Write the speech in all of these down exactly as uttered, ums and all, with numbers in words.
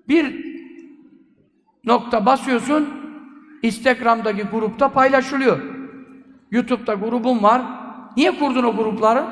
Bir nokta basıyorsun, Instagram'daki grupta paylaşılıyor. YouTube'da grubum var. Niye kurdun o grupları?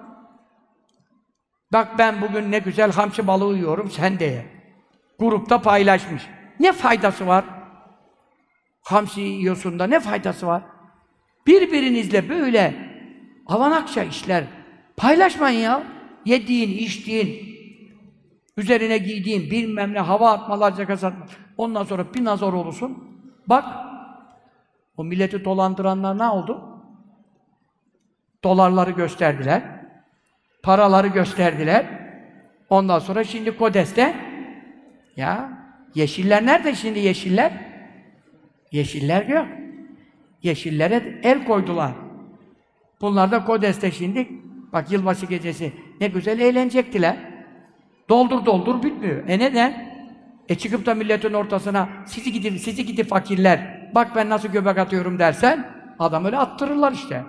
Bak ben bugün ne güzel hamsi balığı yiyorum, sen de ye. Grupta paylaşmış. Ne faydası var? Hamsi yiyorsun da ne faydası var? Birbirinizle böyle avanakça işler paylaşmayın ya. Yediğin, içtiğin, üzerine giydiğin, bilmem ne, hava atmalarca kazanma. Ondan sonra bir nazar olursun. Bak, o milleti dolandıranlar ne oldu? Dolarları gösterdiler, paraları gösterdiler. Ondan sonra şimdi KODES'te, ya yeşiller nerede şimdi yeşiller? Yeşiller yok. Yeşillere el koydular. Bunlar da KODES'te şimdi, bak yılbaşı gecesi ne güzel eğlenecektiler. Doldur doldur bitmiyor. E neden? E çıkıp da milletin ortasına sizi gidi, sizi gidi fakirler, bak ben nasıl göbek atıyorum dersen, adam öyle attırırlar işte.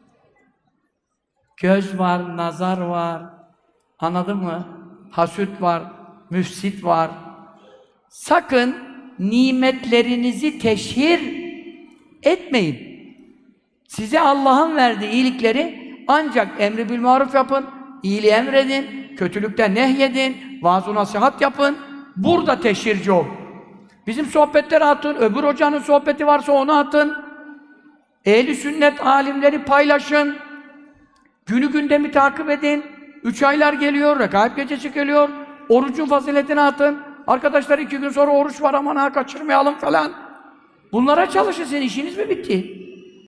Göz var, nazar var, anladın mı? Hasüt var, müfsit var. Sakın nimetlerinizi teşhir etmeyin. Size Allah'ın verdiği iyilikleri ancak emri bil maruf yapın, iyiliği emredin, kötülükten nehyedin, vaaz-ı nasihat yapın. Burada teşhirci ol. Bizim sohbetleri atın, öbür hocanın sohbeti varsa onu atın. Ehl-i sünnet alimleri paylaşın. Günü gündemi takip edin. Üç aylar geliyor, Rekaib gecesi geliyor. Orucun faziletini atın. Arkadaşlar iki gün sonra oruç var, aman ha kaçırmayalım falan. Bunlara çalışın, sizin işiniz mi bitti?